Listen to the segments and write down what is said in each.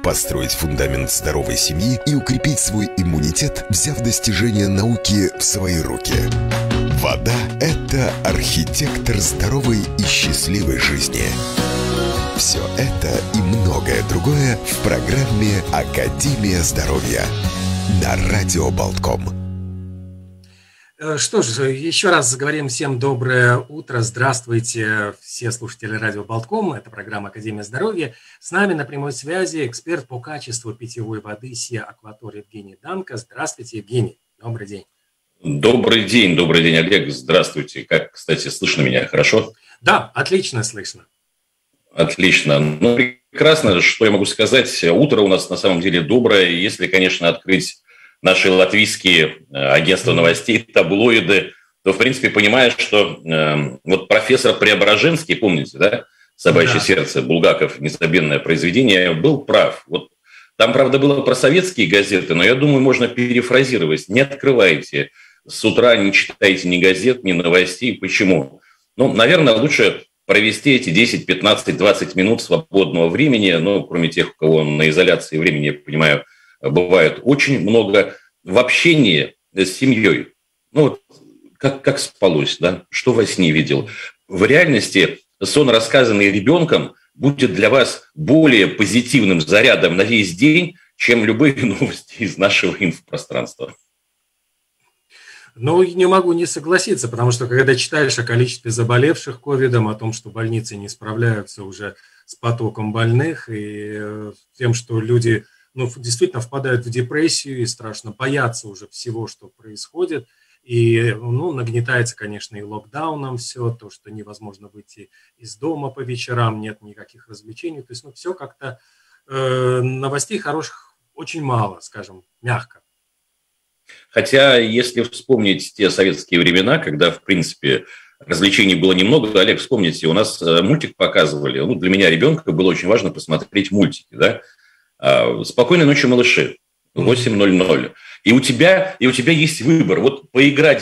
построить фундамент здоровой семьи и укрепить свой иммунитет, взяв достижения науки в свои руки. Вода – это архитектор здоровой и счастливой жизни. Все это и многое другое в программе «Академия здоровья» на Радио Болтком. Что ж, еще раз говорим всем доброе утро. Здравствуйте, все слушатели Радио Болтком. Это программа «Академия здоровья». С нами на прямой связи эксперт по качеству питьевой воды СИА Акватор Евгений Данко. Здравствуйте, Евгений. Добрый день. Добрый день, Олег. Здравствуйте. Как, кстати, слышно меня? Хорошо? Да, отлично слышно. Отлично. Ну, прекрасно. Что я могу сказать? Утро у нас на самом деле доброе. Если, конечно, открыть наши латвийские агентства новостей, таблоиды, то, в принципе, понимаешь, что вот профессор Преображенский, помните, да, «Собачье сердце», Булгаков, незабвенное произведение, был прав. Вот там, правда, было про советские газеты, но я думаю, можно перефразировать. Не открывайте с утра, не читайте ни газет, ни новостей. Почему? Ну, наверное, лучше провести эти 10, 15, 20 минут свободного времени, ну, кроме тех, у кого на изоляции времени, я понимаю, бывает очень много, в общении с семьей. Ну, вот как спалось, да? Что во сне видел? В реальности сон, рассказанный ребенком, будет для вас более позитивным зарядом на весь день, чем любые новости из нашего инфопространства. Ну, не могу не согласиться, потому что когда читаешь о количестве заболевших ковидом, о том, что больницы не справляются уже с потоком больных и тем, что люди действительно впадают в депрессию и страшно боятся уже всего, что происходит. И нагнетается, конечно, и локдауном все, то, что невозможно выйти из дома по вечерам, нет никаких развлечений. То есть, все как-то новостей хороших очень мало, скажем, мягко. Хотя, если вспомнить те советские времена, когда, в принципе, развлечений было немного, Олег, вспомните, у нас мультик показывали. Ну, для меня, ребенка, было очень важно посмотреть мультики, да? «Спокойной ночи, малыши», 8:00. И у тебя есть выбор. Вот поиграть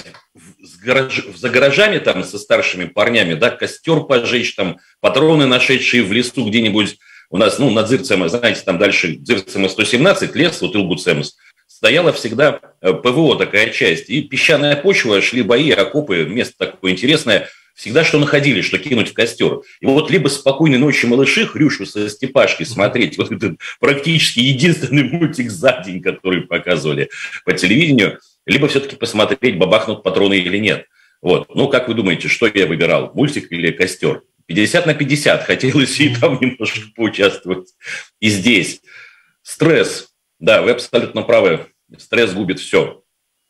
за гаражами там со старшими парнями, да, костер пожечь, там, патроны, нашедшие в лесу где-нибудь. У нас, над Зырцем, знаете, там дальше Зырцема 117, лес, вот Илгуцемс, стояла всегда ПВО такая часть. И песчаная почва, шли бои, окопы, место такое интересное. Всегда что находили, что кинуть в костер. И вот либо «Спокойной ночи, малыши», Хрюшу со Степашкой смотреть, вот этот практически единственный мультик за день, который показывали по телевидению, либо все-таки посмотреть, бабахнут патроны или нет. Вот. Ну, как вы думаете, что я выбирал, мультик или костер? 50/50, хотелось и там немножко поучаствовать. И здесь стресс, да, вы абсолютно правы, стресс губит все.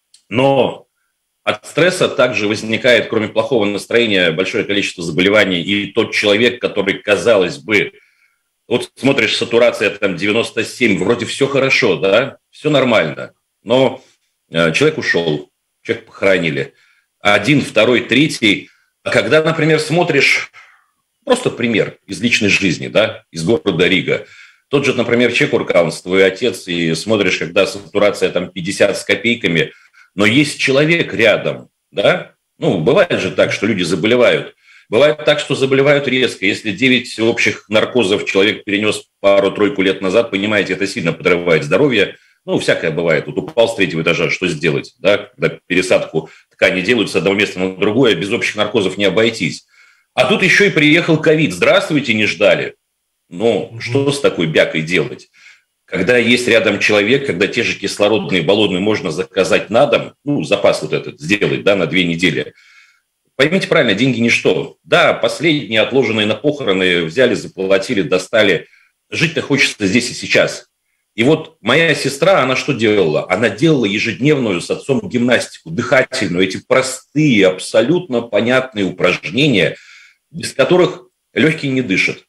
Но от стресса также возникает, кроме плохого настроения, большое количество заболеваний. И тот человек, который, казалось бы, вот смотришь, сатурация там 97, вроде все хорошо, да, все нормально. Но человек ушел, человек похоронили. Один, второй, третий. А когда, например, смотришь, просто пример из личной жизни, да, из города Рига. Тот же, например, Чекуркаунс, твой отец, и смотришь, когда сатурация там 50 с копейками, но есть человек рядом, да? Ну, бывает же так, что люди заболевают. Бывает так, что заболевают резко. Если 9 общих наркозов человек перенес пару-тройку лет назад, понимаете, это сильно подрывает здоровье. Ну, всякое бывает. Вот упал с 3-го этажа, что сделать, да? Когда пересадку ткани делают с одного места на другое, без общих наркозов не обойтись. А тут еще и приехал ковид. Здравствуйте, не ждали. Ну, что с такой бякой делать? Когда есть рядом человек, когда те же кислородные баллоны можно заказать на дом, запас вот этот сделать, да, на 2 недели. Поймите правильно, деньги ничто. Да, последние отложенные на похороны взяли, заплатили, достали. Жить-то хочется здесь и сейчас. И вот моя сестра, она что делала? Она делала ежедневную с отцом гимнастику, дыхательную, эти простые, абсолютно понятные упражнения, без которых легкие не дышат.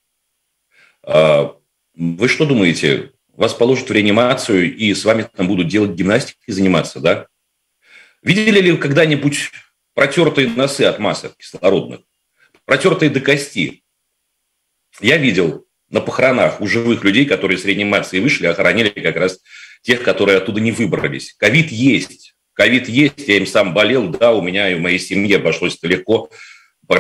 Вы что думаете? Вас положат в реанимацию, и с вами там будут делать гимнастику и заниматься, да? Видели ли вы когда-нибудь протертые носы от масок кислородных? Протертые до кости? Я видел на похоронах у живых людей, которые с реанимации вышли, охранили как раз тех, которые оттуда не выбрались. Ковид есть, я им сам болел, да, у меня и в моей семье обошлось это легко.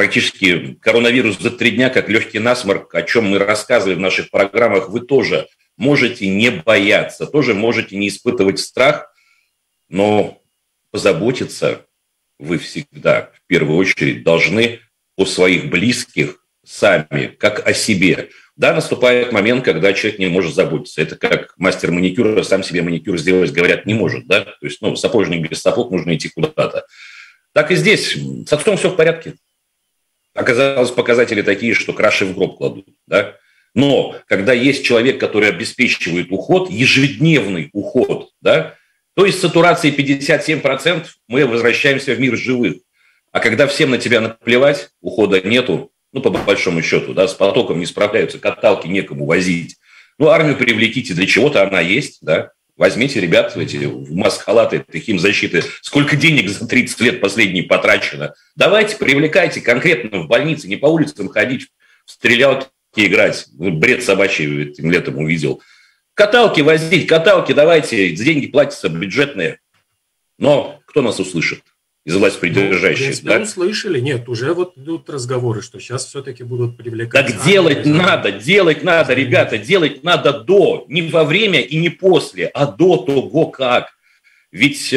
Практически коронавирус за 3 дня, как легкий насморк, о чем мы рассказывали в наших программах, вы тоже можете не бояться, тоже можете не испытывать страх, но позаботиться вы всегда, в первую очередь, должны о своих близких сами, как о себе. Да, наступает момент, когда человек не может заботиться. Это как мастер маникюра сам себе маникюр сделать, говорят, не может. Да? То есть, сапожник без сапог, нужно идти куда-то. Так и здесь. С отцом все в порядке. Оказалось, показатели такие, что краши в гроб кладут. Да? Но когда есть человек, который обеспечивает уход, ежедневный уход, да, то есть сатурации 57%, мы возвращаемся в мир живых. А когда всем на тебя наплевать, ухода нету, по большому счету, да, с потоком не справляются, каталки некому возить. Армию привлеките, для чего-то она есть, да. Возьмите ребят эти в маск-халаты, химзащиты. Сколько денег за 30 лет последние потрачено. Давайте, привлекайте конкретно в больнице, не по улицам ходить, в стрелялки играть. Бред собачий этим летом увидел. Каталки возить, каталки давайте, деньги платятся бюджетные. Но кто нас услышит? Из властепридержащих. Да? Услышали. Нет, уже идут разговоры, что сейчас все-таки будут привлекать. Так делать надо, ребята, делать надо до, не во время и не после, а до того как. Ведь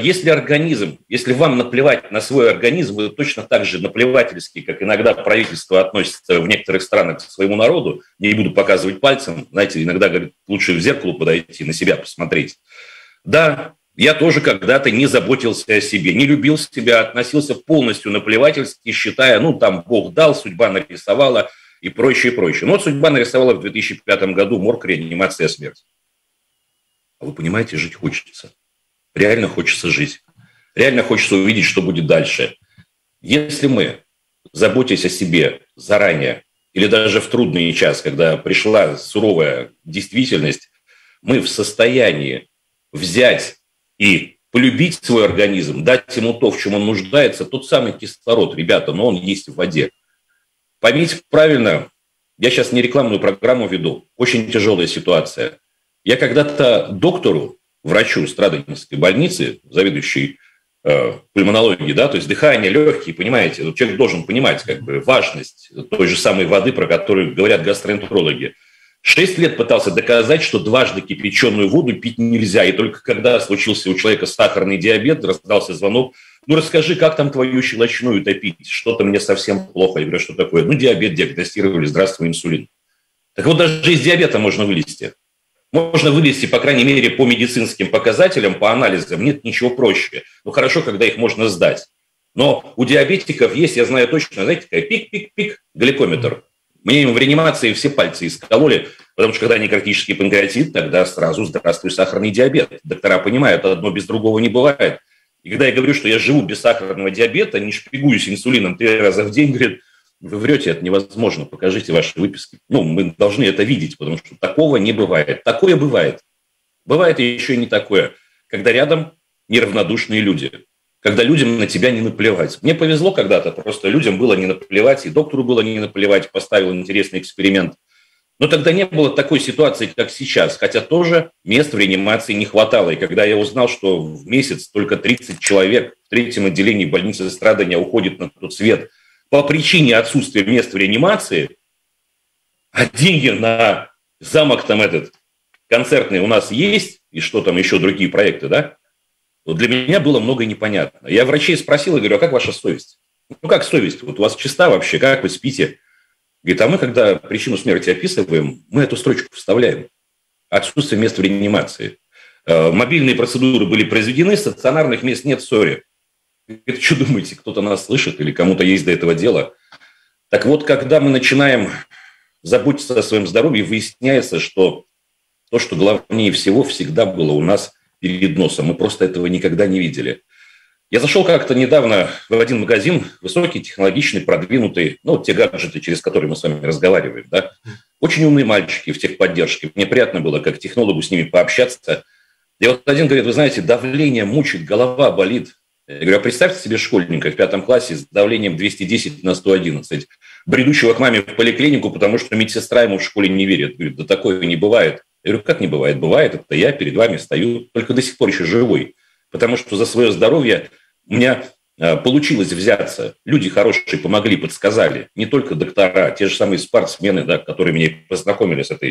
если вам наплевать на свой организм, вы точно так же наплевательски, как иногда правительство относится в некоторых странах к своему народу, не буду показывать пальцем, знаете, иногда говорят, лучше в зеркало подойти, на себя посмотреть. Да, я тоже когда-то не заботился о себе, не любил себя, относился полностью наплевательски, считая, Бог дал, судьба нарисовала и прочее, прочее. Но судьба нарисовала в 2005 году морг, реанимация, смерть. А вы понимаете, жить хочется. Реально хочется жить. Реально хочется увидеть, что будет дальше. Если мы, заботясь о себе заранее, или даже в трудный час, когда пришла суровая действительность, мы в состоянии взять и полюбить свой организм, дать ему то, в чем он нуждается, тот самый кислород, ребята, но он есть в воде. Поймите правильно, я сейчас не рекламную программу веду, очень тяжелая ситуация. Я когда-то доктору, врачу Страдонинской больницы, заведующей пульмонологией, да, то есть дыхание, легкие, понимаете, человек должен понимать важность той же самой воды, про которую говорят гастроэнтерологи. 6 лет пытался доказать, что дважды кипяченую воду пить нельзя, и только когда случился у человека сахарный диабет, раздался звонок, расскажи, как там твою щелочную топить, что-то мне совсем плохо. Я говорю, что такое? Диабет диагностировали, здравствуй, инсулин. Так вот, даже из диабета можно вылезти. Можно вылезти, по крайней мере, по медицинским показателям, по анализам. Нет ничего проще. Хорошо, когда их можно сдать. Но у диабетиков есть, я знаю точно, знаете, такая пик-пик-пик, гликометр. Мне им в реанимации все пальцы искололи, потому что когда некротический панкреатит, тогда сразу здравствуй, сахарный диабет. Доктора понимают, одно без другого не бывает. И когда я говорю, что я живу без сахарного диабета, не шпигуюсь инсулином 3 раза в день, говорят, вы врете, это невозможно, покажите ваши выписки. Мы должны это видеть, потому что такого не бывает. Такое бывает. Бывает еще и не такое, когда рядом неравнодушные люди, когда людям на тебя не наплевать. Мне повезло когда-то, просто людям было не наплевать, и доктору было не наплевать, поставил интересный эксперимент. Но тогда не было такой ситуации, как сейчас, хотя тоже мест в реанимации не хватало. И когда я узнал, что в месяц только 30 человек в 3-м отделении больницы Страдания уходит на тот свет по причине отсутствия мест в реанимации, а деньги на замок там этот концертный у нас есть, и что там еще другие проекты, да? Для меня было многое непонятно. Я врачей спросил и говорю, а как ваша совесть? Как совесть? У вас чиста вообще, как вы спите? Говорит, а мы, когда причину смерти описываем, мы эту строчку вставляем. Отсутствие мест в реанимации. Мобильные процедуры были произведены, стационарных мест нет, сори. Это что думаете, кто-то нас слышит или кому-то есть до этого дело? Так вот, когда мы начинаем заботиться о своем здоровье, выясняется, что то, что главнее всего, всегда было у нас перед носом. Мы просто этого никогда не видели. Я зашел как-то недавно в один магазин, высокий, технологичный, продвинутый, те гаджеты, через которые мы с вами разговариваем, да. Очень умные мальчики в техподдержке. Мне приятно было, как технологу, с ними пообщаться. И вот один говорит, вы знаете, давление мучит, голова болит. Я говорю, а представьте себе школьника в 5 классе с давлением 210/111, бредущего к маме в поликлинику, потому что медсестра ему в школе не верит. Говорит, да такое не бывает. Я говорю, как не бывает? Бывает, это я перед вами стою, только до сих пор еще живой. Потому что за свое здоровье у меня получилось взяться. Люди хорошие помогли, подсказали. Не только доктора, те же самые спортсмены, да, которые меня познакомили с этой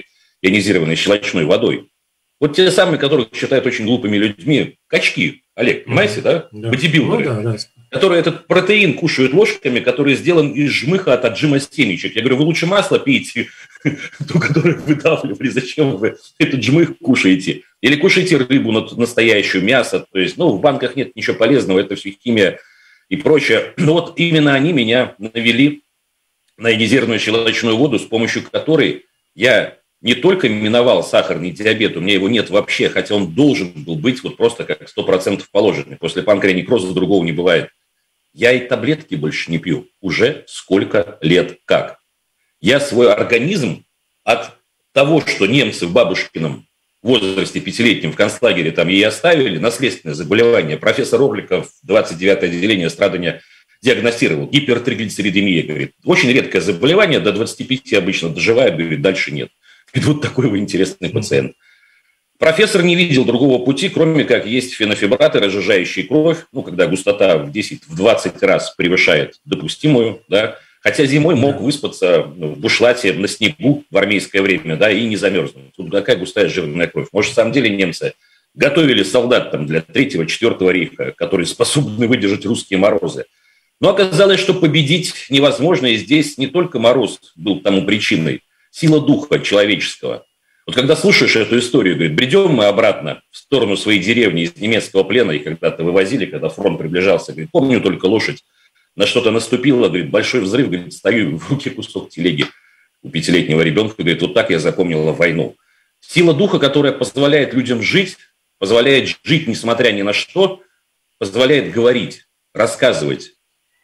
ионизированной щелочной водой. Вот те самые, которых считают очень глупыми людьми, качки, Олег, понимаете, да? Бодибилдеры, которые этот протеин кушают ложками, который сделан из жмыха от отжима семечек. Я говорю, вы лучше масло пейте, то, которое выдавливали, зачем вы этот жмых кушаете? Или кушаете рыбу настоящую, мясо. То есть, в банках нет ничего полезного, это все химия и прочее. Но вот именно они меня навели на ионизированную щелочную воду, с помощью которой я не только миновал сахарный диабет, у меня его нет вообще, хотя он должен был быть вот просто как 100% положенный. После панкреонекроза другого не бывает. Я и таблетки больше не пью. Уже сколько лет как. Я свой организм от того, что немцы в бабушкином возрасте 5-летнем в концлагере там ей оставили, наследственное заболевание. Профессор Орликов, 29-е отделение страдания, диагностировал. Гипертриглицеридемия, говорит. Очень редкое заболевание, до 25 обычно доживает, говорит, дальше нет. Вот такой вы интересный пациент. Профессор не видел другого пути, кроме как есть фенофибраты, разжижающие кровь, когда густота в 10-20 раз превышает допустимую, да, хотя зимой мог выспаться в бушлате на снегу в армейское время, да, и не замерзнуть. Тут какая густая жирная кровь. Может, в самом деле немцы готовили солдат там, для 3-4 рейха, которые способны выдержать русские морозы. Но оказалось, что победить невозможно, и здесь не только мороз был тому причиной, сила духа человеческого. Вот когда слушаешь эту историю, говорит, бредем мы обратно в сторону своей деревни из немецкого плена, и когда-то вывозили, когда фронт приближался, говорит, помню только лошадь на что-то наступила, говорит, большой взрыв, говорит, стою, в руке кусок телеги у 5-летнего ребенка, говорит, вот так я запомнила войну. Сила духа, которая позволяет людям жить, позволяет жить несмотря ни на что, позволяет говорить, рассказывать.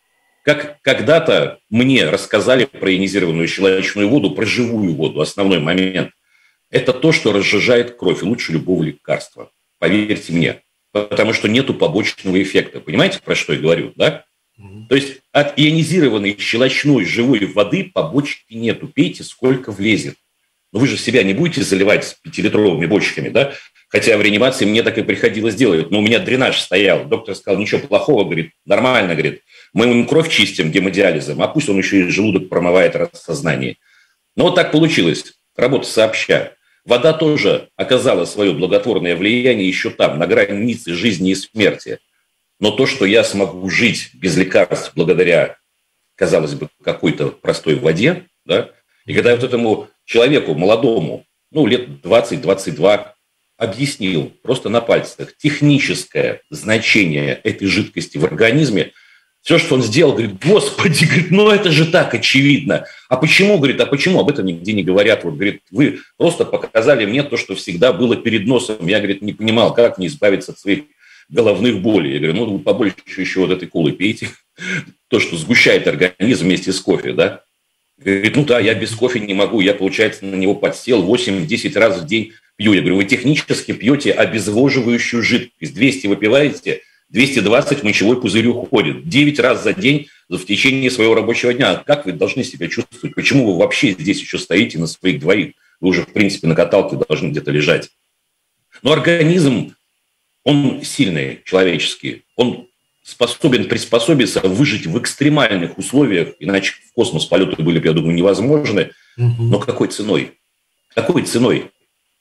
Как когда-то мне рассказали про ионизированную щелочную воду, про живую воду, основной момент. Это то, что разжижает кровь, лучше любого лекарства. Поверьте мне. Потому что нету побочного эффекта. Понимаете, про что я говорю, да? То есть от ионизированной щелочной живой воды побочки нету. Пейте, сколько влезет. Но вы же себя не будете заливать 5-литровыми бочками, да? Хотя в реанимации мне так и приходилось делать. Но у меня дренаж стоял. Доктор сказал, ничего плохого, говорит, нормально, говорит. Мы ему кровь чистим гемодиализом, а пусть он еще и желудок промывает раз в сознании. Но вот так получилось. Работа сообща. Вода тоже оказала свое благотворное влияние еще там, на границе жизни и смерти. Но то, что я смогу жить без лекарств благодаря, казалось бы, какой-то простой воде, да, и когда я вот этому человеку, молодому, лет 20-22, объяснил просто на пальцах техническое значение этой жидкости в организме, все, что он сделал, говорит, господи, говорит, это же так очевидно. А почему, говорит, об этом нигде не говорят. Вот, говорит, вы просто показали мне то, что всегда было перед носом. Я, говорит, не понимал, как мне избавиться от своих головных болей. Я говорю, вы побольше еще вот этой колы пейте. То, что сгущает организм вместе с кофе, да. Говорит, я без кофе не могу. Я, получается, на него подсел 8-10 раз в день пью. Я говорю, вы технически пьете обезвоживающую жидкость. 200 выпиваете, 220 в мочевой пузырь уходит. 9 раз за день в течение своего рабочего дня. Как вы должны себя чувствовать? Почему вы вообще здесь еще стоите на своих двоих? Вы уже, в принципе, на каталке должны где-то лежать. Но организм, он сильный, человеческий. Он способен приспособиться, выжить в экстремальных условиях. Иначе в космос полеты были бы, я думаю, невозможны. Но какой ценой? Какой ценой?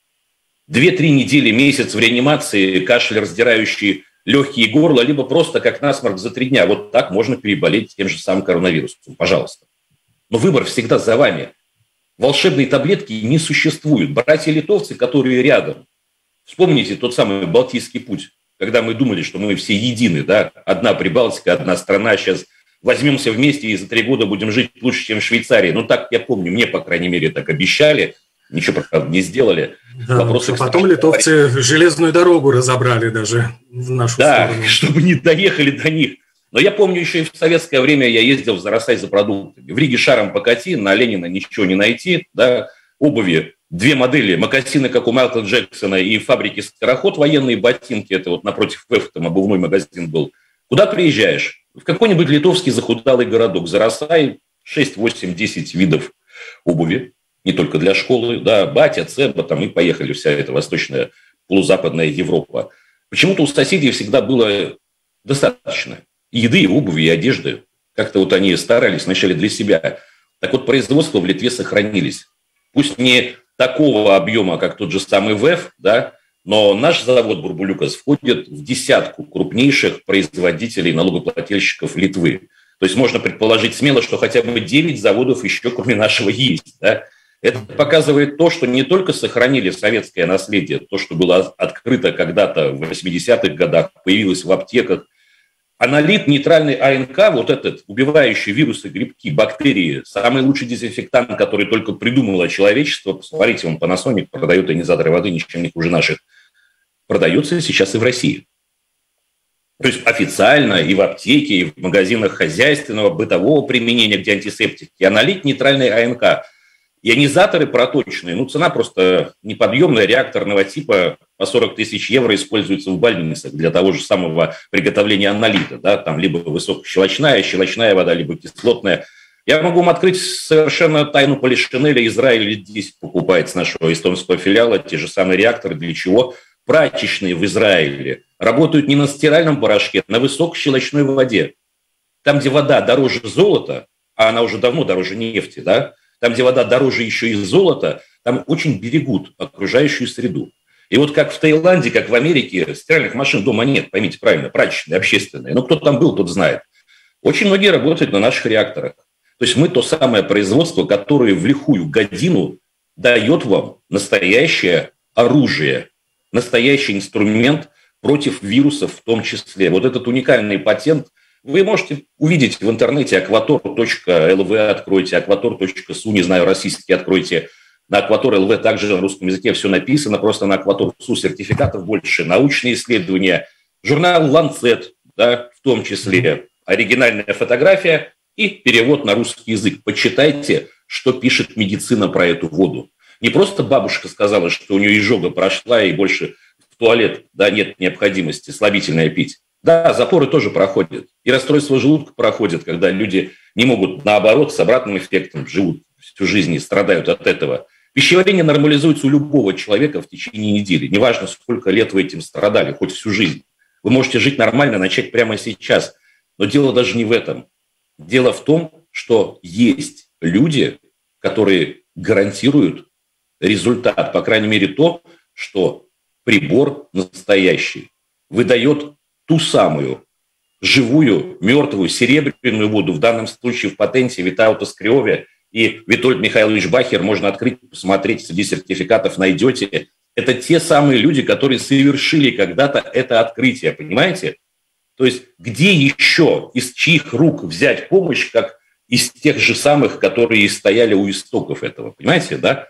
2-3 недели, месяц в реанимации, кашель, раздирающий легкие и горло, либо просто как насморк за 3 дня. Вот так можно переболеть тем же самым коронавирусом. Пожалуйста. Но выбор всегда за вами. Волшебной таблетки не существует. Братья-литовцы, которые рядом. Вспомните тот самый Балтийский путь, когда мы думали, что мы все едины, да? Одна Прибалтика, одна страна, сейчас возьмемся вместе и за 3 года будем жить лучше, чем в Швейцарии. Так я помню, мне, по крайней мере, так обещали. Ничего, правда, не сделали. Да, потом литовцы железную дорогу разобрали даже в нашу сторону. Да, чтобы не доехали до них. Но я помню, еще и в советское время я ездил в Зарасай за продуктами. В Риге шаром покати, на Ленина ничего не найти. Да, обуви 2 модели, мокасины, как у Майкла Джексона, и фабрики «Скороход», военные ботинки. Это вот напротив ВЭФ, там обувной магазин был. Куда приезжаешь? В какой-нибудь литовский захудалый городок. Зарасай, 6, 8, 10 видов обуви. Не только для школы, да, батя, цеба, там и поехали вся эта восточная полузападная Европа. Почему-то у соседей всегда было достаточно и еды, и обуви, и одежды. Как-то они старались вначале для себя. Так вот, производства в Литве сохранились. Пусть не такого объема, как тот же самый ВЭФ, да, но наш завод «Бурбулюкас» входит в десятку крупнейших производителей налогоплательщиков Литвы. То есть можно предположить смело, что хотя бы 9 заводов еще кроме нашего есть. Да? Это показывает то, что не только сохранили советское наследие, то, что было открыто когда-то в 80-х годах, появилось в аптеках, а налит нейтральный АНК, вот этот, убивающий вирусы, грибки, бактерии, самый лучший дезинфектант, который только придумало человечество, посмотрите, он Panasonic продает ионизаторы воды, ничем не хуже наших, продается сейчас и в России. То есть официально и в аптеке, и в магазинах хозяйственного, бытового применения, где антисептики, а налить нейтральный АНК. Ионизаторы проточные, ну цена просто неподъемная, реакторного типа по 40 тысяч евро используется в больницах для того же самого приготовления аналита, да, там либо высокощелочная, щелочная вода, либо кислотная. Я могу вам открыть совершенно тайну полишинеля. Израиль лет 10 покупает с нашего эстонского филиала те же самые реакторы. Для чего? Прачечные в Израиле работают не на стиральном порошке, а на высокощелочной воде. Там, где вода дороже золота, а она уже давно дороже нефти, да, там, где вода дороже еще и золота, там очень берегут окружающую среду. И вот как в Таиланде, как в Америке, стиральных машин дома нет, поймите правильно, прачечные, общественные. Но кто там был, тот знает. Очень многие работают на наших реакторах. То есть мы то самое производство, которое в лихую годину дает вам настоящее оружие, настоящий инструмент против вирусов в том числе. Вот этот уникальный патент вы можете увидеть в интернете. aquator.lv откройте, aquator.su, не знаю, российский откройте. На aquator.lv также на русском языке все написано, просто на aquator.su сертификатов больше, научные исследования, журнал Lancet, да, в том числе, оригинальная фотография и перевод на русский язык. Почитайте, что пишет медицина про эту воду. Не просто бабушка сказала, что у нее изжога прошла и больше в туалет, да, нет необходимости слабительное пить. Да, запоры тоже проходят. И расстройство желудка проходит, когда люди не могут, наоборот, с обратным эффектом живут всю жизнь и страдают от этого. Пищеварение нормализуется у любого человека в течение недели. Неважно, сколько лет вы этим страдали, хоть всю жизнь. Вы можете жить нормально, начать прямо сейчас. Но дело даже не в этом. Дело в том, что есть люди, которые гарантируют результат, по крайней мере то, что прибор настоящий выдает ту самую живую, мертвую, серебряную воду, в данном случае в патенте Витаута Скриове и Витольд Михайлович Бахер, можно открыть, посмотреть, среди сертификатов найдете. Это те самые люди, которые совершили когда-то это открытие, понимаете? То есть где еще, из чьих рук взять помощь, как из тех же самых, которые стояли у истоков этого, понимаете, да?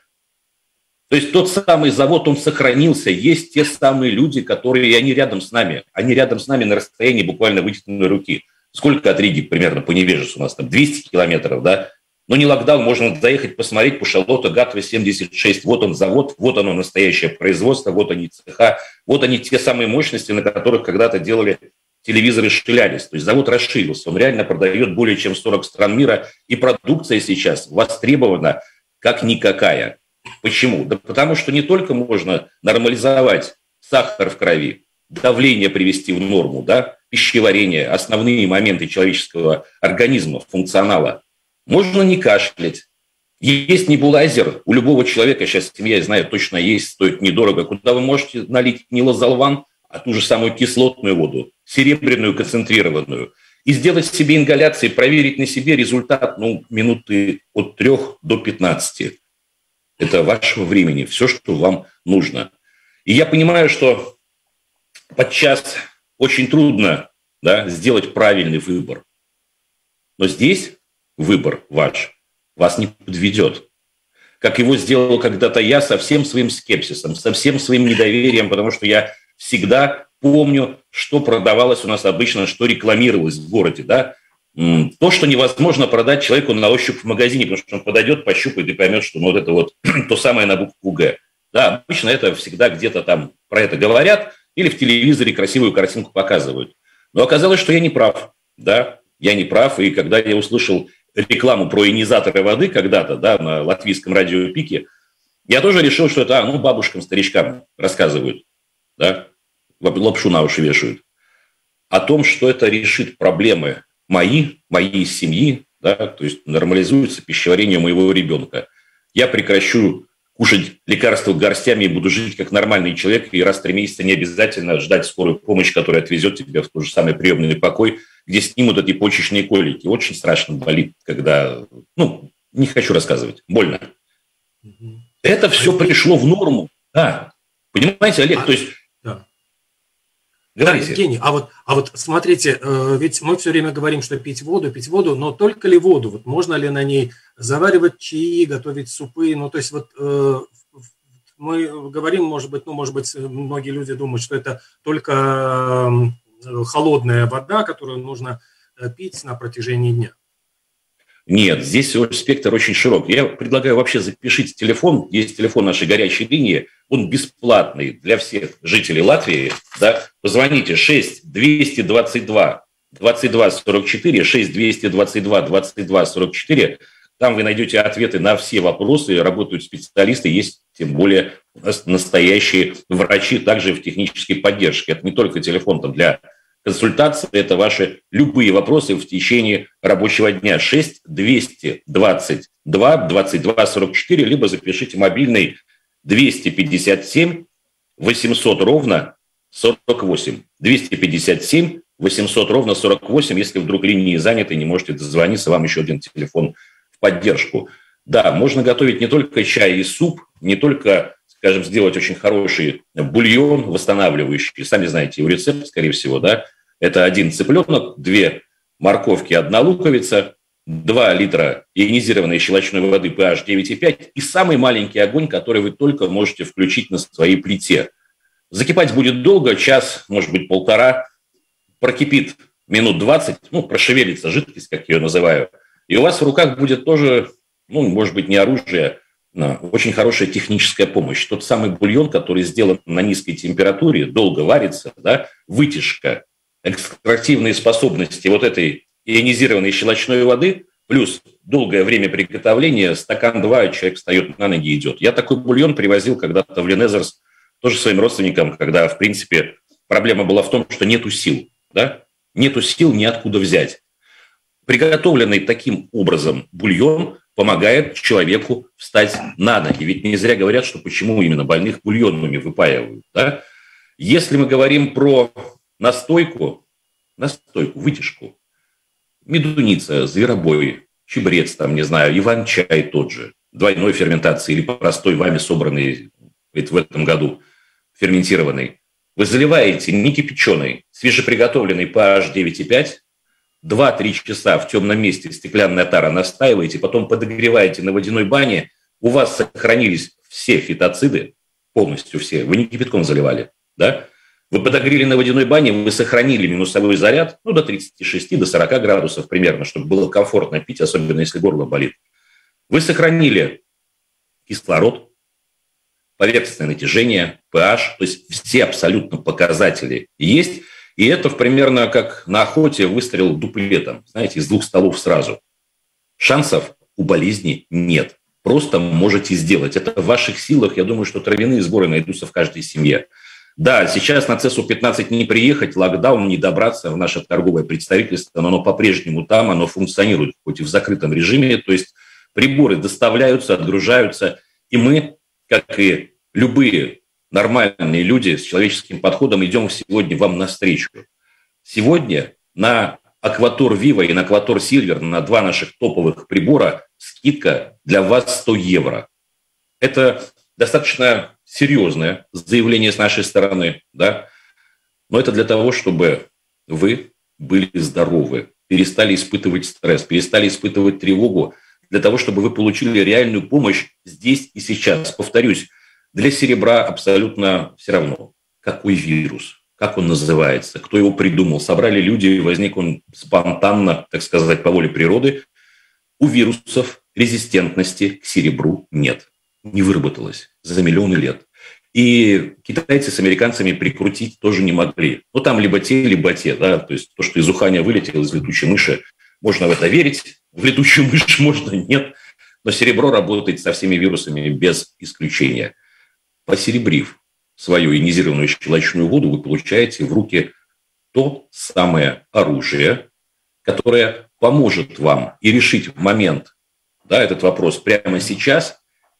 То есть тот самый завод, он сохранился, есть те самые люди, которые, они рядом с нами на расстоянии буквально вытянутой руки. Сколько от Риги примерно по Невежесу у нас там? 200 километров, да? Но не локдаун, можно заехать, посмотреть по Шалоту, Гатве 76, вот он завод, вот оно настоящее производство, вот они цеха, вот они те самые мощности, на которых когда-то делали телевизоры Штилянис. То есть завод расширился, он реально продает более чем 40 стран мира, и продукция сейчас востребована как никакая. Почему? Да потому что не только можно нормализовать сахар в крови, давление привести в норму, да, пищеварение, основные моменты человеческого организма, функционала. Можно не кашлять. Есть небулайзер у любого человека, сейчас семья, я знаю, точно есть, стоит недорого, куда вы можете налить не лазолван, а ту же самую кислотную воду, серебряную концентрированную, и сделать себе ингаляции, проверить на себе результат, минуты от 3 до 15. Это вашего времени, все, что вам нужно. И я понимаю, что подчас очень трудно, да, сделать правильный выбор. Но здесь выбор ваш вас не подведет. Как его сделал когда-то я со всем своим скепсисом, со всем своим недоверием, потому что я всегда помню, что продавалось у нас обычно, что рекламировалось в городе, да. То, что невозможно продать человеку на ощупь в магазине, потому что он подойдет, пощупает и поймет, что вот это вот то самое на букву «Г». Да, обычно это всегда где-то там про это говорят или в телевизоре красивую картинку показывают. Но оказалось, что я не прав. Да, я не прав. И когда я услышал рекламу про ионизаторы воды когда-то, да, на латвийском радио «Пике», я тоже решил, что это бабушкам, старичкам рассказывают, да, лапшу на уши вешают. О том, что это решит проблемы моей семьи, да, то есть нормализуется пищеварение моего ребенка. Я прекращу кушать лекарства горстями и буду жить как нормальный человек, и раз в 3 месяца не обязательно ждать скорую помощь, которая отвезет тебя в тот же самый приемный покой, где снимут эти почечные колики. Очень страшно болит, когда... не хочу рассказывать. Больно. Это все пришло в норму. Да. Понимаете, Олег, то есть... Да. Говорите. Евгений, а вот смотрите, ведь мы все время говорим, что пить воду, но только ли воду? Вот можно ли на ней заваривать чаи, готовить супы? Ну, то есть вот мы говорим, может быть, многие люди думают, что это только холодная вода, которую нужно пить на протяжении дня. Нет, здесь спектр очень широк. Я предлагаю вообще запишите телефон. Есть телефон нашей горячей линии. Он бесплатный для всех жителей Латвии. Да? Позвоните 6-222-22-44, 6-222-22-44. Там вы найдете ответы на все вопросы. Работают специалисты. Есть тем более у нас настоящие врачи также в технической поддержке. Это не только телефон там, для консультации, это ваши любые вопросы в течение рабочего дня. 6-222-22-44, либо запишите мобильный 257 800 ровно 48. 257 800 ровно 48. Если вдруг линии заняты, не можете дозвониться, вам еще один телефон в поддержку. Да, можно готовить не только чай и суп, не только, скажем, сделать очень хороший бульон восстанавливающий. Сами знаете его рецепт, скорее всего, да? Это 1 цыпленок, 2 морковки, 1 луковица, 2 литра ионизированной щелочной воды pH 9,5 и самый маленький огонь, который вы только можете включить на своей плите. Закипать будет долго, час, может быть, 1,5. Прокипит минут 20, прошевелится жидкость, как я ее называю. И у вас в руках будет тоже, может быть, не оружие, очень хорошая техническая помощь. Тот самый бульон, который сделан на низкой температуре, долго варится, да, вытяжка, экстрактивные способности вот этой ионизированной щелочной воды, плюс долгое время приготовления, стакан 2, человек встает на ноги и идет. Я такой бульон привозил когда-то в Ленезерс тоже своим родственникам, когда, в принципе, проблема была в том, что нету сил, да, нету сил ниоткуда взять. Приготовленный таким образом бульон помогает человеку встать на ноги. Ведь не зря говорят, что почему именно больных бульонами выпаивают. Да? Если мы говорим про настойку, вытяжку, медуница, зверобой, чебрец, иван-чай тот же, двойной ферментации или простой вами собранный в этом году, ферментированный, вы заливаете не кипяченый, свежеприготовленный pH 9,5, 2-3 часа в темном месте стеклянная тара настаиваете, потом подогреваете на водяной бане, у вас сохранились все фитоциды, полностью все, вы не кипятком заливали, да? Вы подогрели на водяной бане, вы сохранили минусовой заряд, до 36, до 40 градусов примерно, чтобы было комфортно пить, особенно если горло болит. Вы сохранили кислород, поверхностное натяжение, pH, то есть все абсолютно показатели есть. И это примерно как на охоте выстрел дуплетом, знаете, из 2 стволов сразу. Шансов у болезни нет. Просто можете сделать. Это в ваших силах. Я думаю, что травяные сборы найдутся в каждой семье. Да, сейчас на ЦЕСу-15 не приехать, локдаун, не добраться в наше торговое представительство, но оно по-прежнему там, оно функционирует, хоть и в закрытом режиме. То есть приборы доставляются, отгружаются. И мы, как и любые нормальные люди с человеческим подходом, идем сегодня вам навстречу. Сегодня на Акватор Вива и на Акватор Сильвер, на 2 наших топовых прибора, скидка для вас 100 евро. Это достаточно серьезное заявление с нашей стороны, да? Но это для того, чтобы вы были здоровы, перестали испытывать стресс, перестали испытывать тревогу, для того, чтобы вы получили реальную помощь здесь и сейчас. Повторюсь, для серебра абсолютно все равно, какой вирус, как он называется, кто его придумал. Собрали люди, возник он спонтанно, так сказать, по воле природы. У вирусов резистентности к серебру нет, не выработалось за миллионы лет. И китайцы с американцами прикрутить тоже не могли. Там либо те, да, то есть то, что из уханя вылетело, из летучей мыши, можно в это верить, в летучую мышь можно нет, но серебро работает со всеми вирусами без исключения. Посеребрив свою ионизированную щелочную воду, вы получаете в руки то самое оружие, которое поможет вам и решить момент, да, этот вопрос прямо сейчас,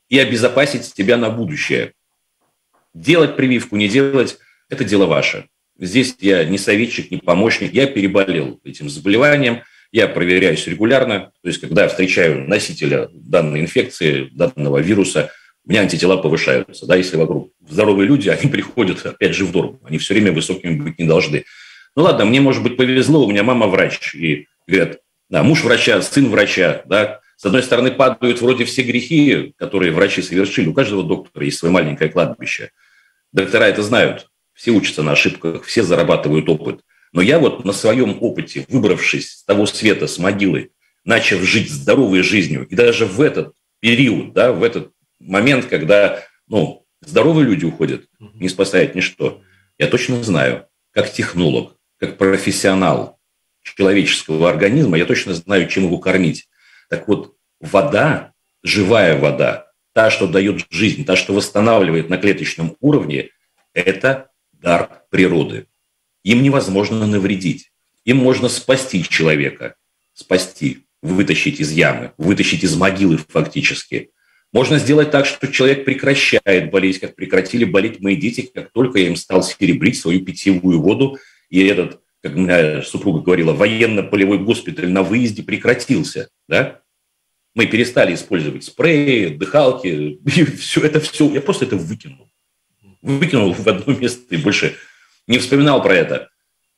и обезопасить себя на будущее. Делать прививку, не делать – это дело ваше. Здесь я не советчик, не помощник, я переболел этим заболеванием, я проверяюсь регулярно, то есть когда я встречаю носителя данной инфекции, данного вируса, у меня антитела повышаются. Да, если вокруг здоровые люди, они приходят опять же в норму, они все время высокими быть не должны. Ну ладно, мне, может быть, повезло, у меня мама врач, и говорят, да, муж врача, сын врача, да, с одной стороны, падают вроде все грехи, которые врачи совершили, у каждого доктора есть свое маленькое кладбище. Доктора это знают, все учатся на ошибках, все зарабатывают опыт. Но я вот на своем опыте, выбравшись с того света, с могилы, начав жить здоровой жизнью, и даже в этот период, да, в этот момент, когда здоровые люди уходят, не спасает ничто, я точно знаю, как технолог, как профессионал человеческого организма, я точно знаю, чем его кормить. Так вот, вода, живая вода, та, что дает жизнь, та, что восстанавливает на клеточном уровне, это дар природы. Им невозможно навредить. Им можно спасти человека. Спасти, вытащить из ямы, вытащить из могилы фактически. Можно сделать так, что человек прекращает болеть, как прекратили болеть мои дети, как только я им стал серебрить свою питьевую воду. И этот, как моя супруга говорила, военно-полевой госпиталь на выезде прекратился. Да? Мы перестали использовать спреи, дыхалки. И все, я просто это выкинул. Выкинул в одно место и больше не вспоминал про это.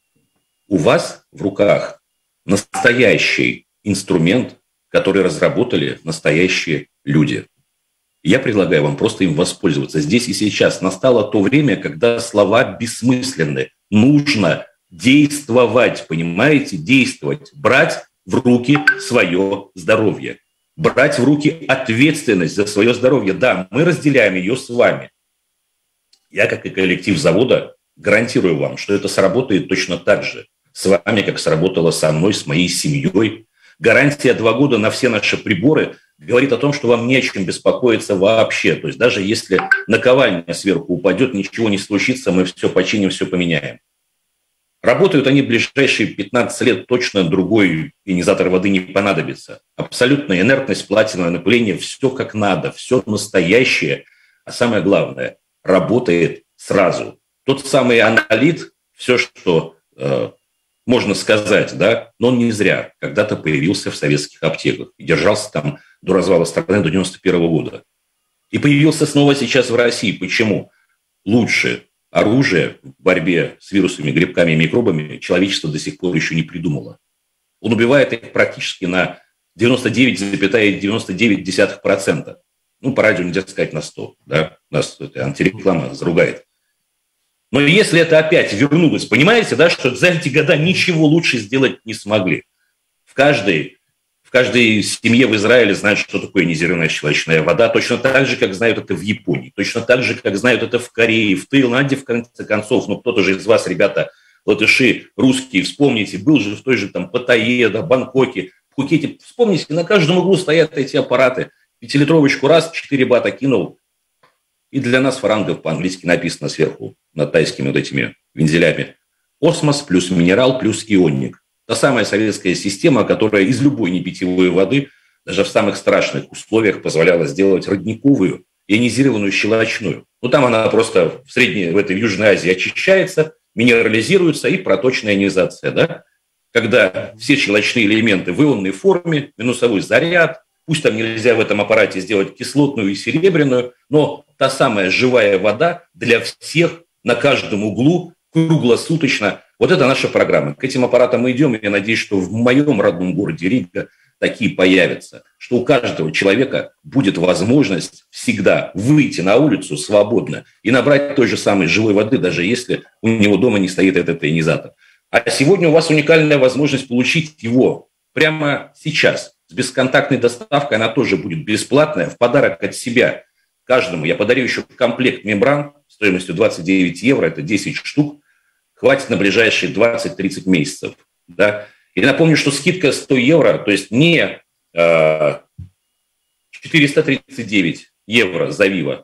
У вас в руках настоящий инструмент, который разработали настоящие люди. Я предлагаю вам просто им воспользоваться здесь и сейчас. Настало то время, когда слова бессмысленны. Нужно действовать, понимаете? Действовать. Брать в руки свое здоровье. Брать в руки ответственность за свое здоровье. Да, мы разделяем ее с вами. Я, как и коллектив завода, гарантирую вам, что это сработает точно так же с вами, как сработало со мной, с моей семьей. Гарантия 2 года на все наши приборы говорит о том, что вам не о чем беспокоиться вообще. То есть даже если наковальня сверху упадет, ничего не случится, мы все починим, все поменяем. Работают они в ближайшие 15 лет, точно другой ионизатор воды не понадобится. Абсолютная инертность, платиновое напыление, все как надо, все настоящее. А самое главное, работает сразу. Тот самый анолит, все, что можно сказать, да, но он не зря когда-то появился в советских аптеках и держался там до развала страны, до 1991 года. И появился снова сейчас в России. Почему? Лучше оружие в борьбе с вирусами, грибками и микробами человечество до сих пор еще не придумало. Он убивает их практически на 99,99%. Ну, по радио нельзя сказать на 100, да, нас антиреклама заругает. Но если это опять вернулось, понимаете, да, что за эти года ничего лучше сделать не смогли. В каждой семье в Израиле знают, что такое незеленая щелочная вода, точно так же, как знают это в Японии, точно так же, как знают это в Корее, в Таиланде, в конце концов. Ну, кто-то же из вас, ребята, латыши, русские, вспомните, был же в той же там Паттайе, да, Бангкоке, Пхукете, вспомните, на каждом углу стоят эти аппараты. 5-литровочку раз, 4 бата кинул, и для нас фарангов по-английски написано сверху над тайскими вот этими вензелями. Осмос плюс минерал плюс ионник. Та самая советская система, которая из любой непитьевой воды, даже в самых страшных условиях, позволяла сделать родниковую, ионизированную щелочную. Ну, там она просто в Южной Азии очищается, минерализируется и проточная ионизация. Да? Когда все щелочные элементы в ионной форме, минусовой заряд, пусть там нельзя в этом аппарате сделать кислотную и серебряную, но та самая живая вода для всех на каждом углу, круглосуточно. Вот это наша программа. К этим аппаратам мы идем, и я надеюсь, что в моем родном городе Рига такие появятся, что у каждого человека будет возможность всегда выйти на улицу свободно и набрать той же самой живой воды, даже если у него дома не стоит этот ионизатор. А сегодня у вас уникальная возможность получить его прямо сейчас. С бесконтактной доставкой она тоже будет бесплатная, в подарок от себя каждому. Я подарю еще комплект мембран стоимостью 29 евро, это 10 штук. Хватит на ближайшие 20-30 месяцев. Да? И напомню, что скидка 100 евро, то есть не 439 евро за Вива,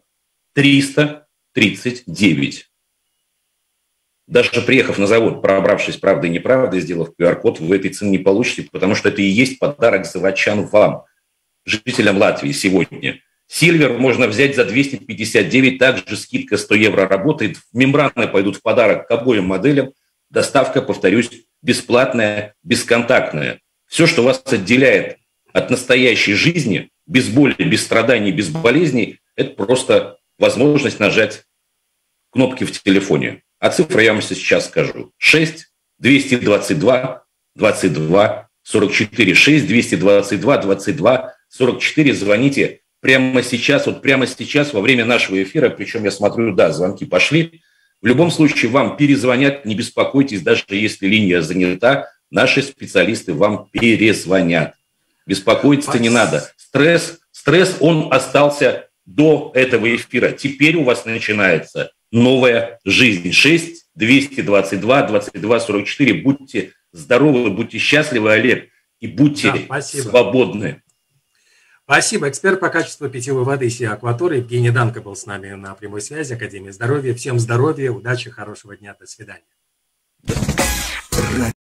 339. Даже приехав на завод, пробравшись правдой и неправдой, сделав QR-код, вы этой цены не получите, потому что это и есть подарок заводчан вам, жителям Латвии сегодня. Сильвер можно взять за 259, также скидка 100 евро работает. Мембраны пойдут в подарок к обоим моделям. Доставка, повторюсь, бесплатная, бесконтактная. Все, что вас отделяет от настоящей жизни, без боли, без страданий, без болезней, это просто возможность нажать кнопки в телефоне. А цифры я вам сейчас скажу. 6 222 22 44. 6 222 22 44. Звоните прямо сейчас, вот прямо сейчас во время нашего эфира, причем я смотрю, да, звонки пошли. В любом случае вам перезвонят, не беспокойтесь, даже если линия занята, наши специалисты вам перезвонят. Беспокоиться не надо. Стресс, он остался до этого эфира. Теперь у вас начинается новая жизнь. 6 222 22 44. Будьте здоровы, будьте счастливы, Олег, и будьте свободны. Спасибо. Эксперт по качеству питьевой воды сия Акватория Евгений Данко был с нами на прямой связи. Академия здоровья. Всем здоровья, удачи, хорошего дня. До свидания.